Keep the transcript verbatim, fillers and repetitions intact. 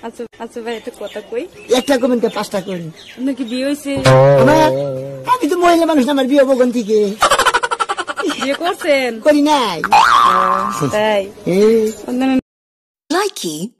আচ্ছা আচ্ছা ভাই একটা কথা কই। একটা কমেন কে পাঁচটা কই। আপনার কি বিয়ে হইছে? আমি তো মহিলা মানুষ না, আমার বিয়ে বগন থেকে। বিয়ে করছেন? করি নাই। তাই? Likey